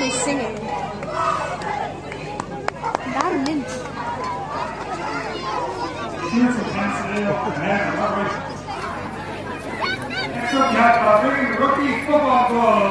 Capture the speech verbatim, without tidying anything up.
he's singing. That mint. Huge intensity of command and coverage. Next up, you have Balbriggan rookie football goal.